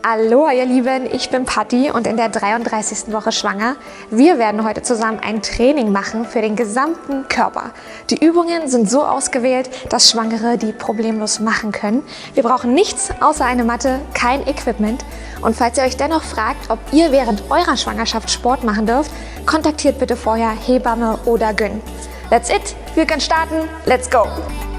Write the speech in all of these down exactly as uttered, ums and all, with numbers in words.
Hallo ihr Lieben, ich bin Patti und in der dreiunddreißigsten Woche schwanger. Wir werden heute zusammen ein Training machen für den gesamten Körper. Die Übungen sind so ausgewählt, dass Schwangere die problemlos machen können. Wir brauchen nichts außer eine Matte, kein Equipment. Und falls ihr euch dennoch fragt, ob ihr während eurer Schwangerschaft Sport machen dürft, kontaktiert bitte vorher Hebamme oder Gyn. That's it, wir können starten, let's go!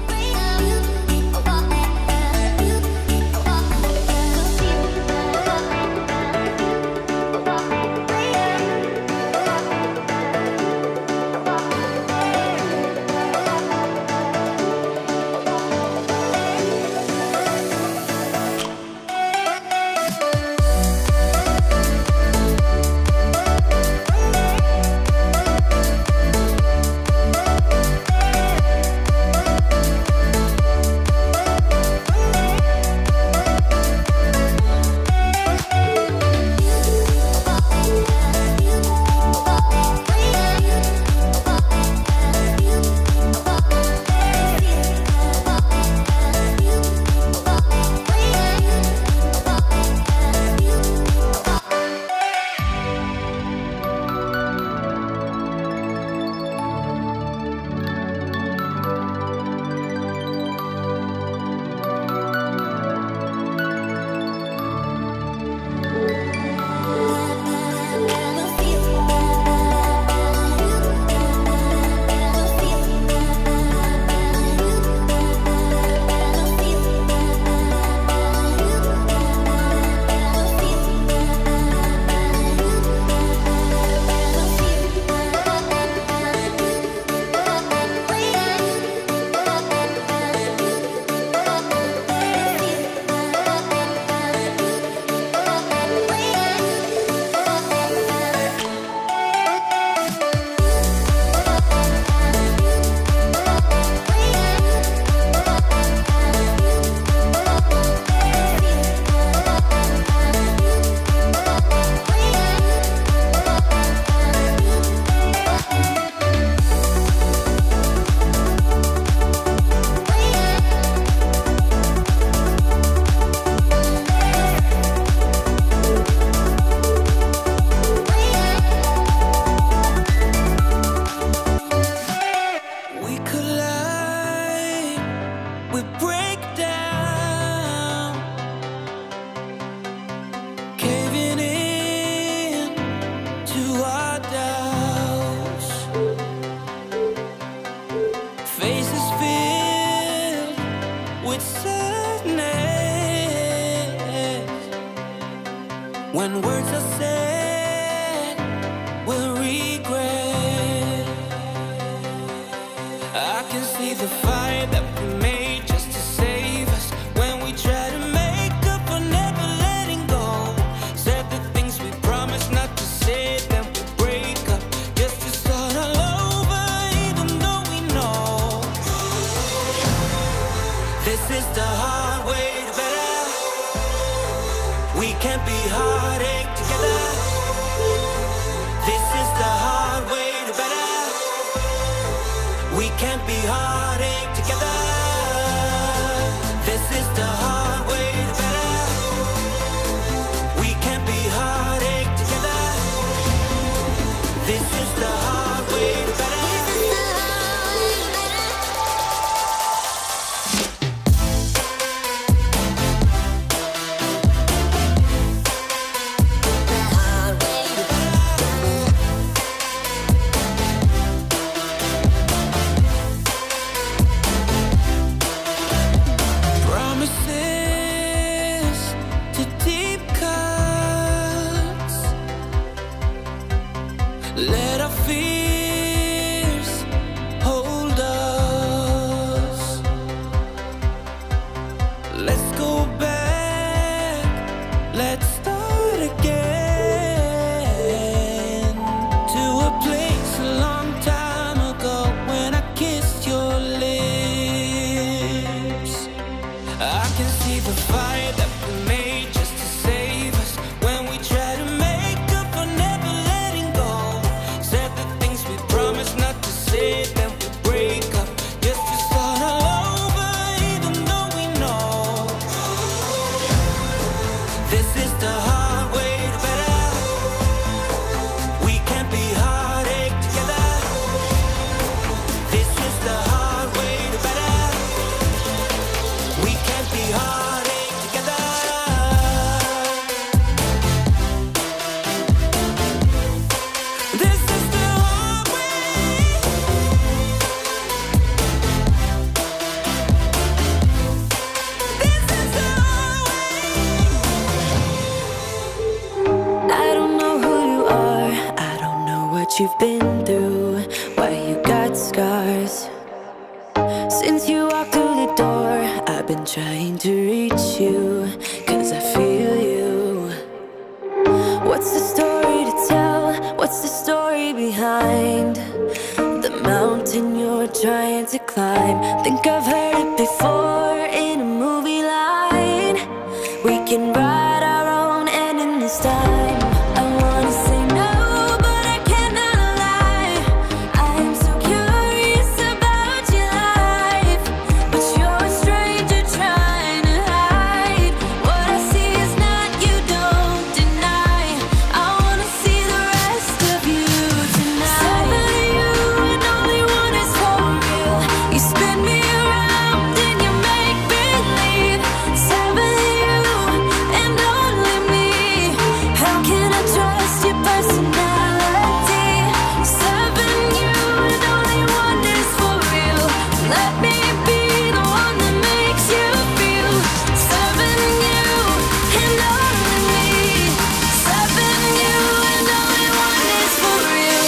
When words are said, we'll regret. I can see the fire that we made just to save us. When we try to make up for never letting go. Said the things we promised not to say, then we break up just to start all over, even though we know this is the hard way to better. We can't be heartache together. This is the hard way to better. We can't be heartache together. This is the hard way to better. We can't be heartache together. This is the hard way to better. Let our fears hold us. Let's go back, let's start again. To a place a long time ago when I kissed your lips. I can see the fire that we made just to save us. When we try to make up for never letting go. Said the things we promised not to say, then we break up just to start all over, even though we know this is the what you've been through, why you got scars. Since you walked through the door, I've been trying to reach you, cause I feel you. What's the story to tell? What's the story behind the mountain you're trying to climb? Think I've heard it before in a movie line. We can write our own ending this time. I wanna say no, but I cannot lie. I'm so curious about your life, but you're a stranger trying to hide. What I see is not you, don't deny. I wanna see the rest of you tonight. Seven of you and only one is for real. You spin me around and you make believe. Seven of you and only me. How can I trust your personality? Seven you and only one is for real. Let me be the one that makes you feel. Seven you and only me. Seven you and only one is for real.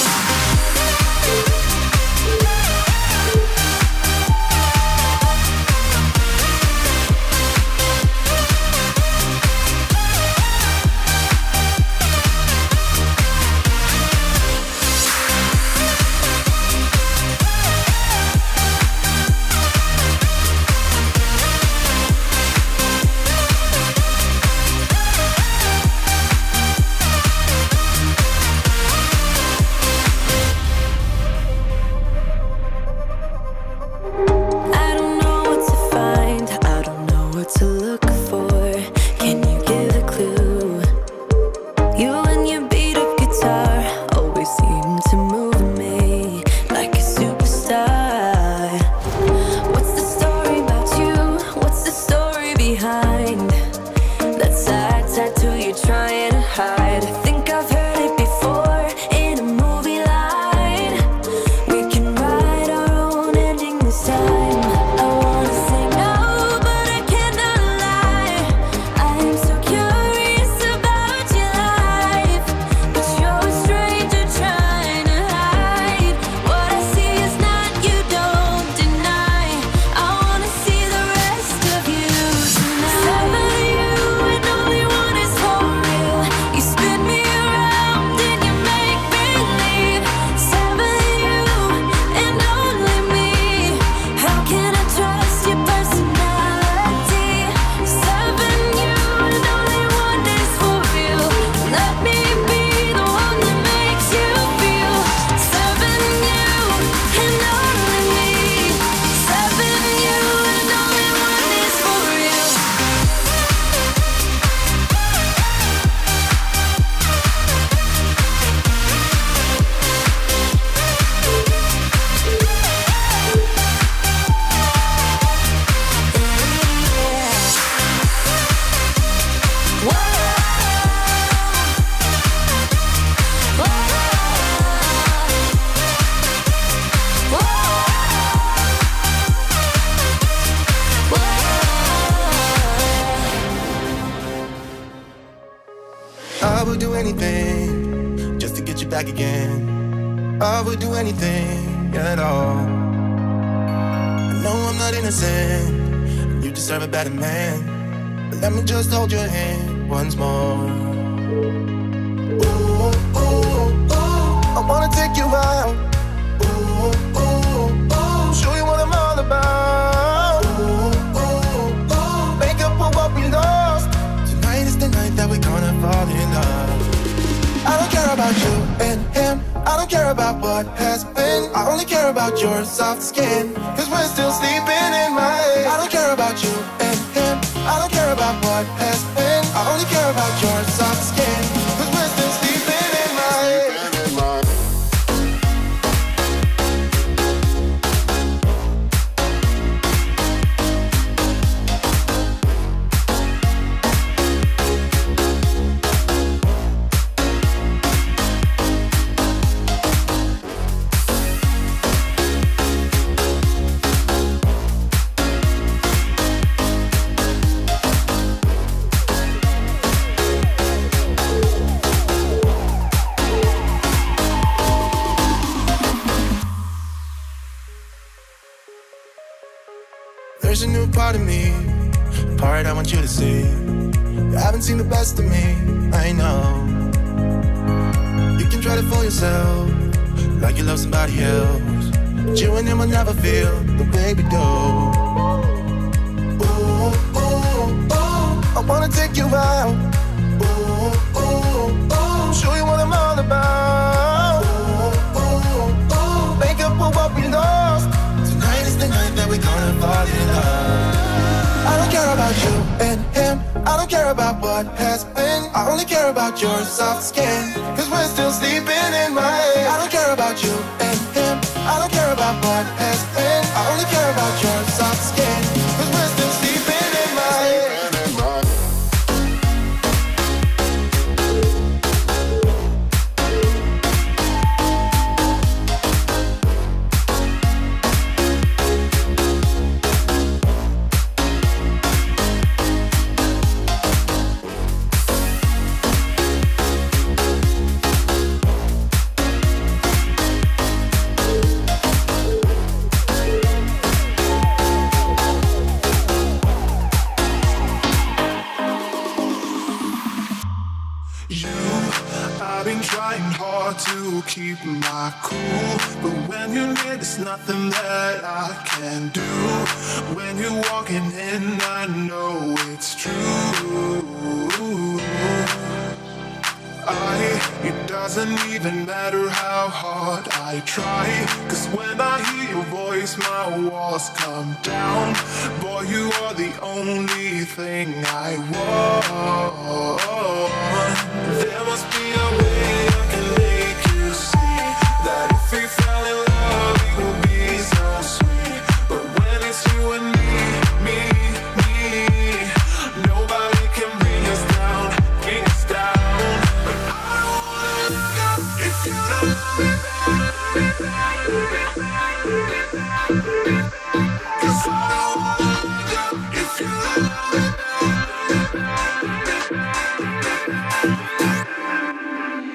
I don't know what to find, I don't know what to look for. Can you give a clue? You and your beat up guitar always seem to move me like a superstar. What's the story about you? What's the story behind that sad tattoo you're trying to hide? I think I've heard it before in a movie line. We can write our own ending this time. I wanna say no, but I cannot lie. I'm so curious about your life, but you're a stranger trying to hide. What I see is not you, don't deny. I wanna see the rest of you tonight. Seven of you and only one is for real. You spin me around and you make believe. Seven of you and only me. How can I trust your personality? Seven you and only one is for real. Let me be the one that makes you feel. Seven you and only me. Seven you and only one is for real. I would do anything just to get you back again. I would do anything at all. I know I'm not innocent, and you deserve a better man. But let me just hold your hand once more. Ooh, ooh, ooh, I wanna take you out. Ooh, ooh, ooh, show you what I'm all about. Ooh, ooh, ooh, make up for what we lost. Tonight is the night that we're gonna fall in love. I don't care about you and him, I don't care about what has been. I only care about your soft skin, cause we're still sleeping in my head. I don't care about you and him, I don't care about what has been. I only care about your soft skin, cause we're still sleeping in my head. part I want you to see. You haven't seen the best of me, I know. You can try to fool yourself, like you love somebody else, but you and him will never feel the way we do. Ooh, ooh, ooh, I wanna take you out. Ooh, ooh, ooh, show you what I'm all about. Ooh, ooh, ooh, make up for what we lost. Tonight is the night that we're gonna fall in love. I don't care about you and him, I don't care about what has been. I only care about your soft skin, cause we're still sleeping in my head. I don't care about you and him, I don't care about what has been. I only care about your soft skin, cause we're still sleeping in my head. To keep my cool, but when you're near, there's nothing that I can do. When you're walking in, I know it's true. I, it doesn't even matter how hard I try, cause when I hear your voice, my walls come down. Boy, you are the only thing I want. There must be a way I can make you see that if we fell in love, it would be so sweet. But when it's you and me, me, me, nobody can bring us down, bring us down. But I don't wanna look up if you don't love me back. Cause I don't wanna look up if you don't love me back.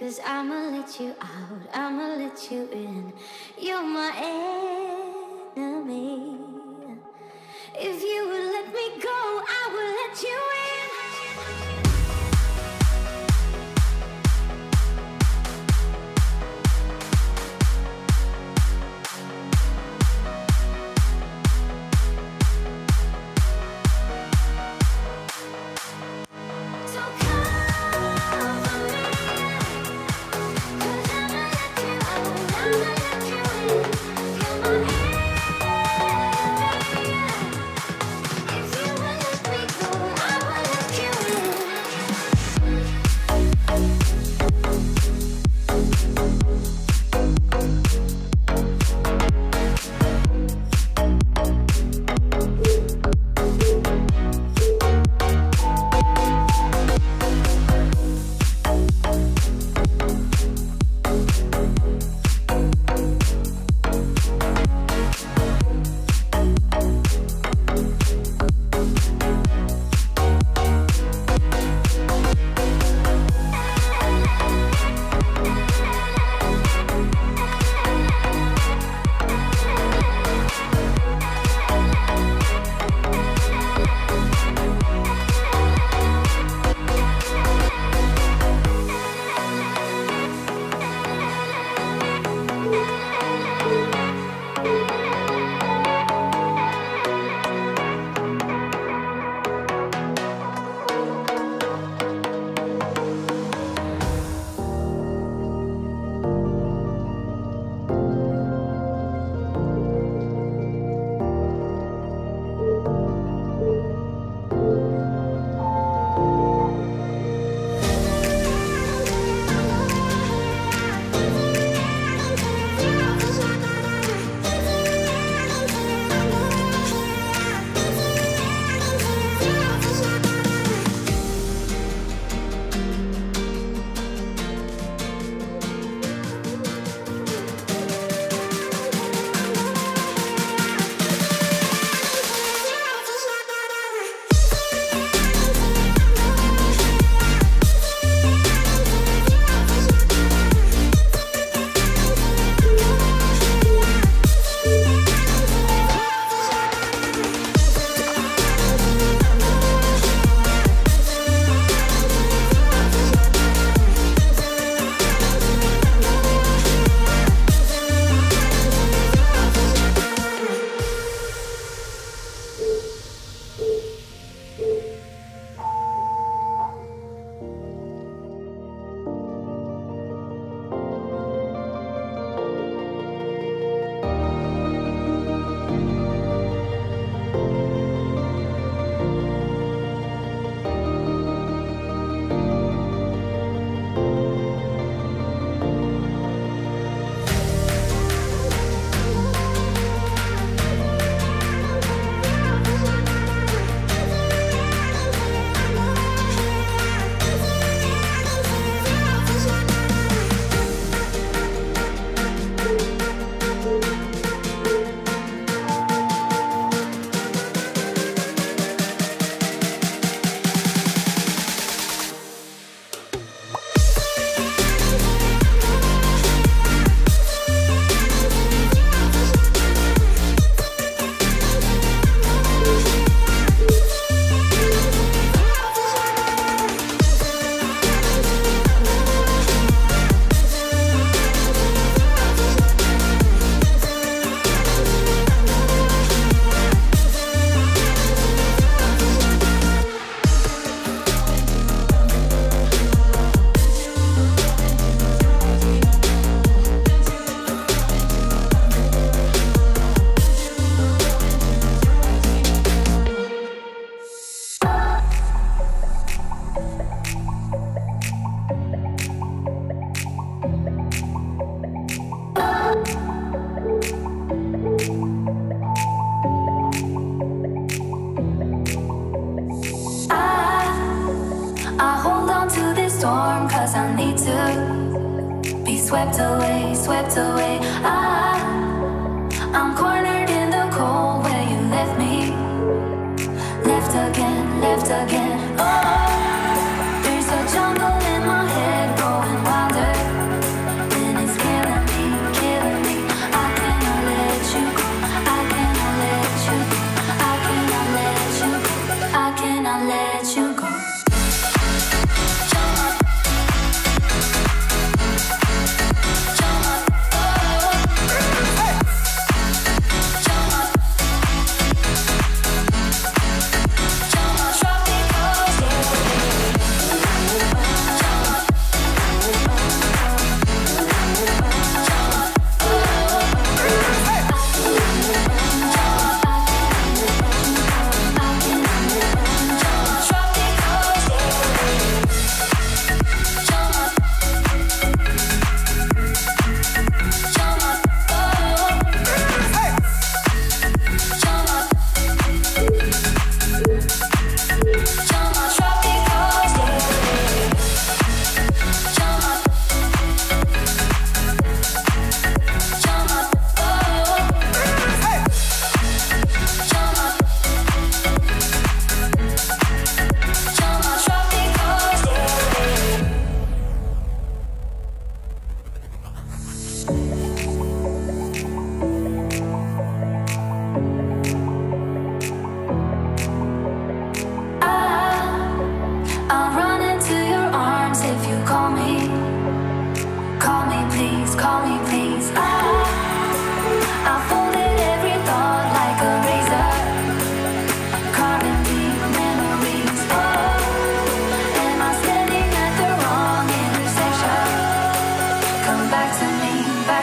'cause I'ma let you out, I'ma let you in. You're my enemy. If you would let me go, I will let you in. So come for me, 'cause I'ma let you out, I'ma let you in. You're my enemy. If you would let me go, I will let you storm, cause I need to be swept away, swept away. I, I'm cornered in the cold where you left me. Left again, left again. Oh, there's a jungle in my head growing wilder.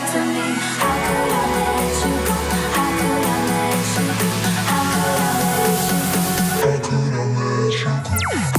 back to me. How could I let you go? How could I let you go? How could I let you go? How could I let you go?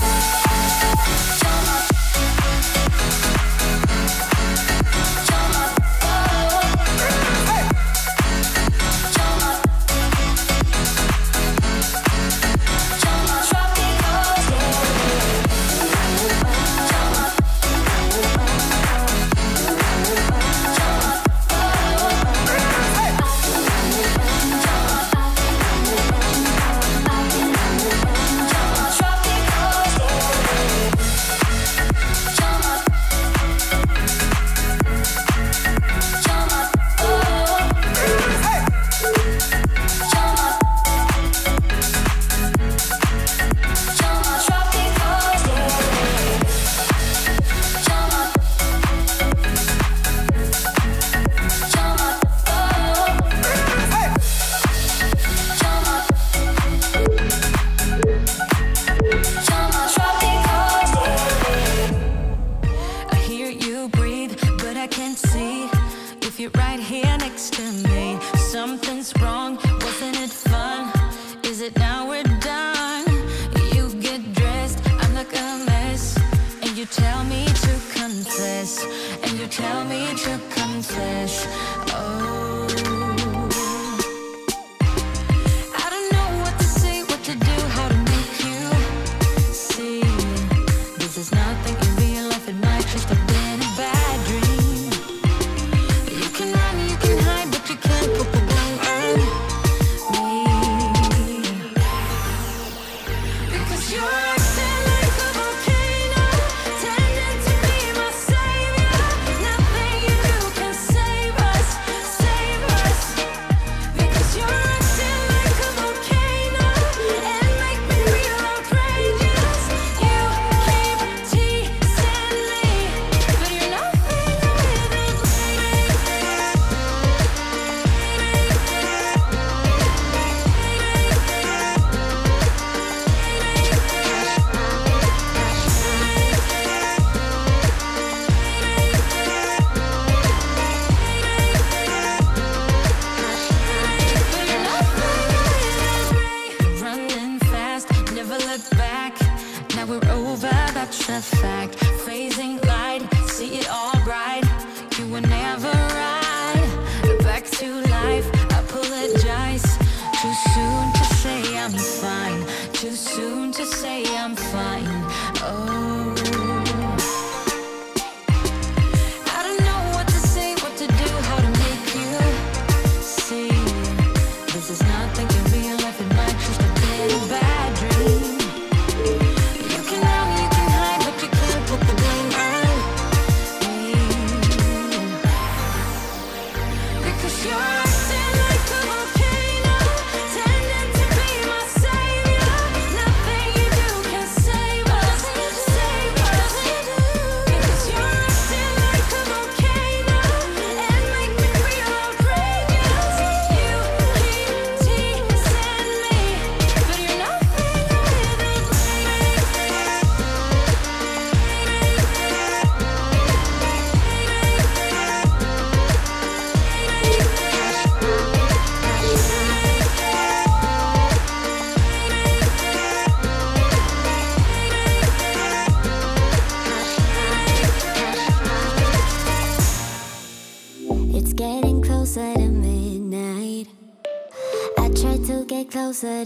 Closer to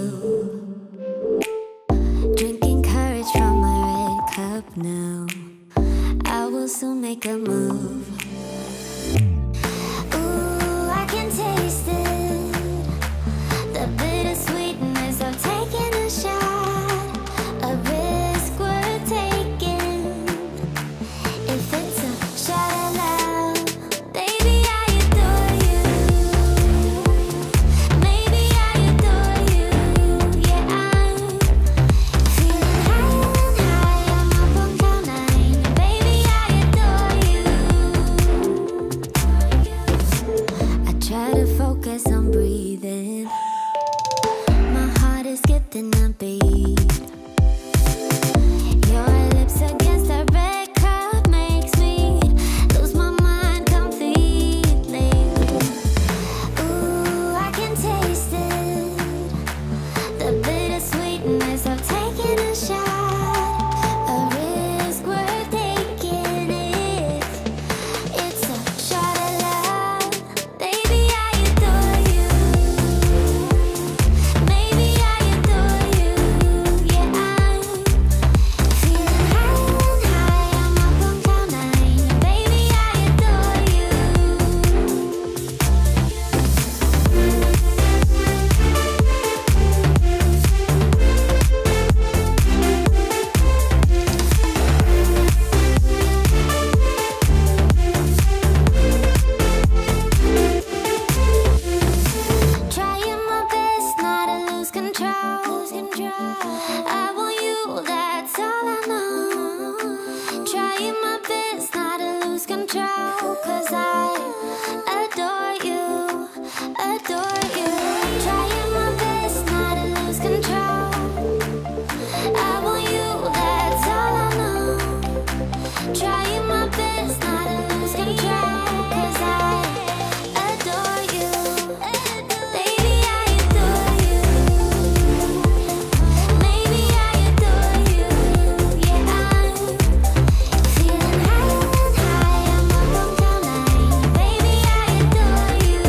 you, drinking courage from my red cup now. I will soon make a move. Ooh, I can taste it, the bittersweetness of taking a shot, a risk worth taking. If it's a shot of love, baby, I adore you. Maybe I adore you. Yeah, I'm feeling higher and higher. I'm up on cloud nine. Baby, I adore you. 'cause I adore you, adore you. Trying my best not to lose control. I want you, that's all I know. Trying my best not to lose control, 'cause I adore you. Baby, I adore you. Maybe I adore you. Yeah, I'm feeling higher and higher. I'm up on cloud nine. Baby, I adore you.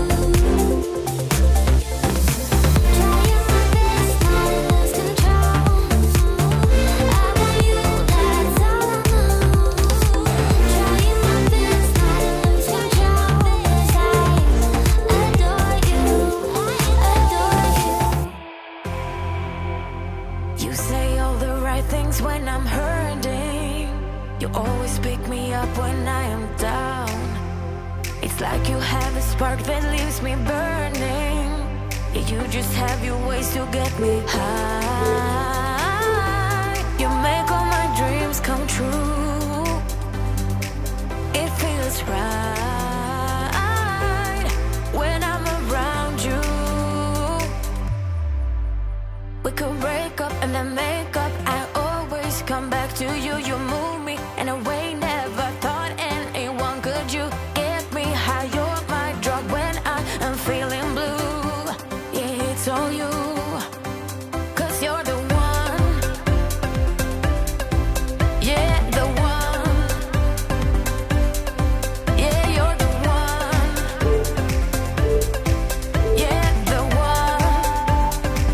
Trying my best not to lose control. I want you, that's all I know. Trying my best not to lose control, 'cause I adore you, adore you. You say all the right things when I'm hurting. You always pick me up when I am down. It's like you have a spark that leaves me burning. Yeah, you just have your ways to get me high. You make all my dreams come true. It feels right when I'm around you. We could break up and then make up. I always come back to you. You move me in a way never thought anyone could. You get me high. You're my drug when I am feeling blue. Yeah, it's all you. 'Cause you're the one. Yeah, the one. Yeah, you're the one. Yeah, the one.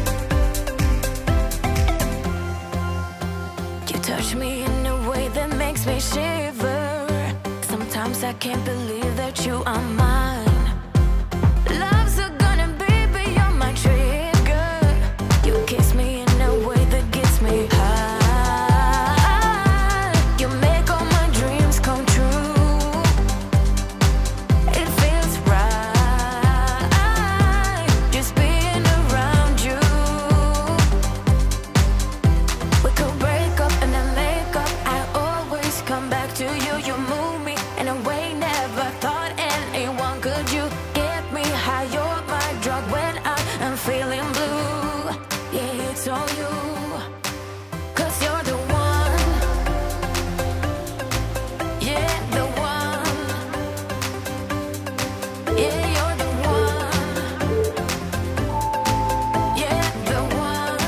You touch me in a way that makes me shiver. Sometimes I can't believe that you are mine. Love's a gun and baby, you're my trigger. You kiss me in a way that gets me high. You make all my dreams come true. It feels right just being around you. We could break up and then make up. I always come back to you. You move me in a way never thought anyone could. You get me high. You're my drug when I am feeling blue. Yeah, it's all you. 'Cause you're the one. Yeah, the one. Yeah, you're the one. Yeah, the one.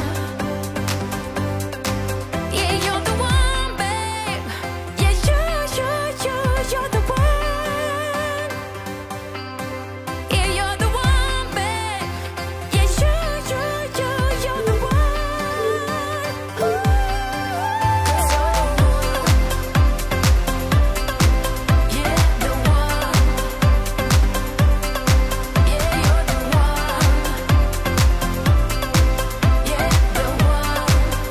Yeah, you're the one, babe. Yeah, you, you, you, you're the one. Yeah, you're the one, babe. Yeah, you, you, you, you're the one. Ooh. 'Cause you're the one. Yeah, the one. Yeah, you're the one. Yeah, the one.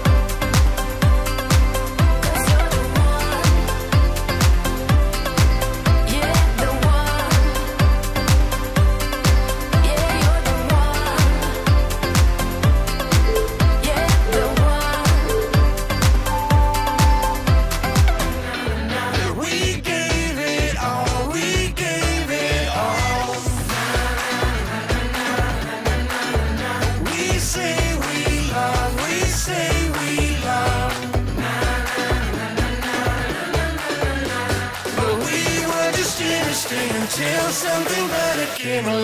'Cause you're the one. Yeah, the one. Yeah, you're the one. Yeah, the one. We gave it all, we gave it all. We say we love, we say we love. But we were just innocent until something better came along.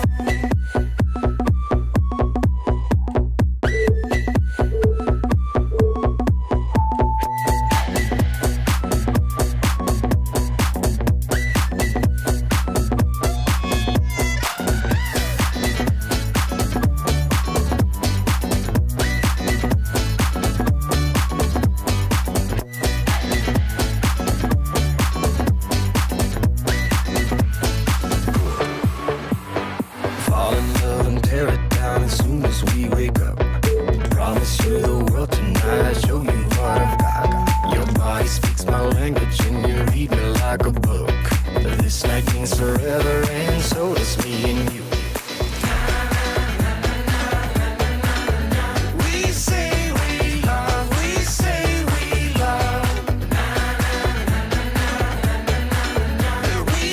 Fall in love and tear it down as soon as we wake up. Promise you the world tonight, show you what I've got. Your body speaks my language and you read me like a book. This night means forever and so does me and you. We say we love, we say we love. We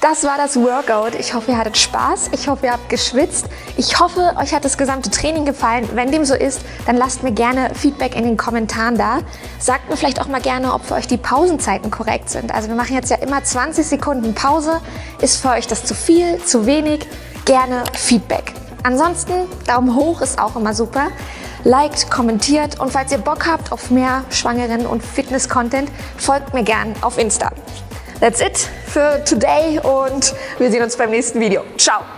Das war das Workout. Ich hoffe, ihr hattet Spaß. Ich hoffe, ihr habt geschwitzt. Ich hoffe, euch hat das gesamte Training gefallen. Wenn dem so ist, dann lasst mir gerne Feedback in den Kommentaren da. Sagt mir vielleicht auch mal gerne, ob für euch die Pausenzeiten korrekt sind. Also wir machen jetzt ja immer zwanzig Sekunden Pause. Ist für euch das zu viel, zu wenig? Gerne Feedback. Ansonsten, Daumen hoch ist auch immer super. Liked, kommentiert und falls ihr Bock habt auf mehr Schwangeren- und Fitness-Content, folgt mir gern auf Insta. That's it für today und wir sehen uns beim nächsten Video. Ciao!